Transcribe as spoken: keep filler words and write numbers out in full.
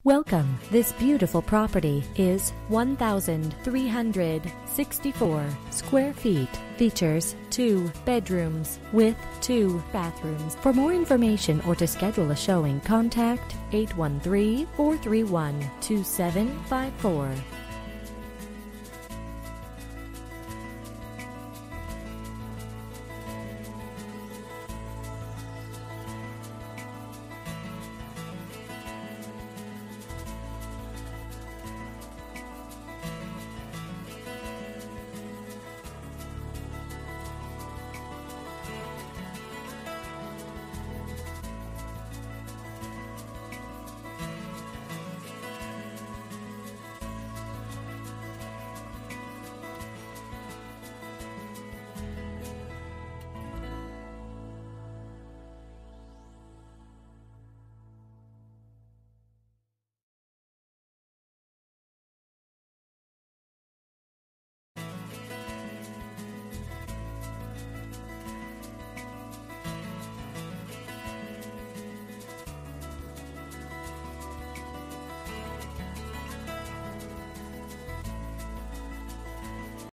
Welcome. This beautiful property is one thousand three hundred sixty-four square feet. Features two bedrooms with two bathrooms. For more information or to schedule a showing, contact eight one three, four three one, two seven five four.